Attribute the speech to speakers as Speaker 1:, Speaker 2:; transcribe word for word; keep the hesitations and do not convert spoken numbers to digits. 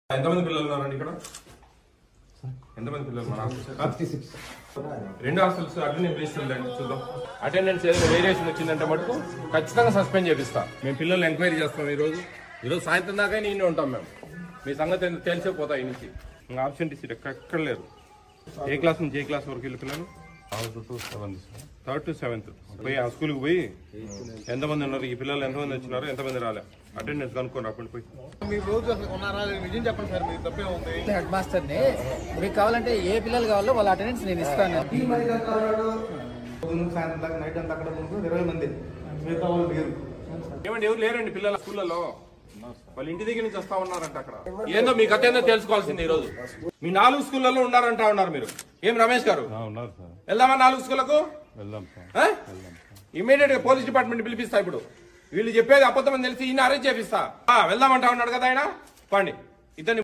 Speaker 1: ఎంతమంది పిల్లలు ఉన్నారండి ఇక్కడ? ఎంతమంది పిల్లలు? రెండు హాస్టల్స్ అటెండెన్స్ వేస్తుందండి, చూద్దాం. అటెండెన్స్ ఏదైనా వేరియేషన్ వచ్చిందంటే మటుకు ఖచ్చితంగా సస్పెండ్ చేపిస్తాం. మేము పిల్లల్ని ఎంక్వైరీ చేస్తాం. ఈరోజు ఈరోజు సాయంత్రం దాకా నేను ఉంటాం. మేము మీ సంగతి తెలిసిపోతాయి ఈ నుంచి. ఇంకా ఆబ్సెంట్ సీట్ ఎక్కడ లేరు. ఏ క్లాస్ నుంచి ఏ క్లాస్ వరకు వీళ్ళు పిల్లలు? థర్డ్ టు సెవెంత్ పోయి ఆ స్కూల్కి పోయి ఎంతమంది ఉన్నారు, ఈ పిల్లలు ఎంతమంది వచ్చినారో ఎంతమంది రాలే అటెండెన్స్ కనుక్కొని అప్పుడు పోయి
Speaker 2: హెడ్ మాస్టర్ ని మీకు కావాలంటే ఏ పిల్లలు కావాలో వాళ్ళ అటెండెన్స్ నేను ఇస్తాను.
Speaker 1: ఏమండి ఎవరు లేరండి పిల్లల స్కూళ్ళలో? వాళ్ళ ఇంటి దగ్గర నుంచి వస్తా ఉన్నారంట. అక్కడ ఏందో మీ కథ ఏందో తెలుసుకోవాల్సింది. ఈ రోజు మీ నాలుగు స్కూళ్ళలో ఉన్నారంటా ఉన్నారు మీరు. ఏం రమేష్ గారు? వెళ్దామా నాలుగు స్కూళ్ళకు? ఇమీడియట్ గా పోలీస్ డిపార్ట్మెంట్ పిలిపిస్తా. ఇప్పుడు వీళ్ళు చెప్పేది అబద్ధమని తెలిసి ఈయన అరెస్ట్ చేపిస్తా. వెళ్దామంటా ఉన్నాడు కదా ఆయన. పండి ఇతన్ని